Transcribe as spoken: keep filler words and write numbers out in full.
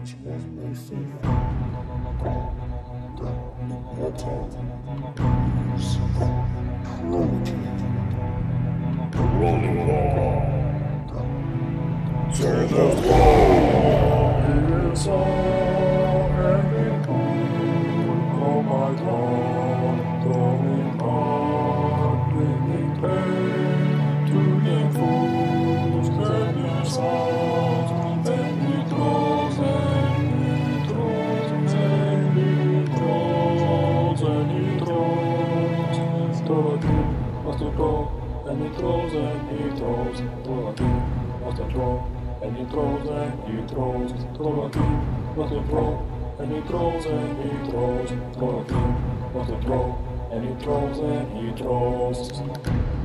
Trollingborn. To the floor. It's all ending. Oh my God, going on, bringing pain to the fools, and their sounds, and he throws, and he throws, and he throws, and he throws. Trollahkiin wants to throw, and he throws, and he throws. Trollahkiin wants to throw, and he throws, and he throws. Trollahkiin wants to throw. And he throws and he throws, Trollahkiin wants to throw, and he throws and he throws.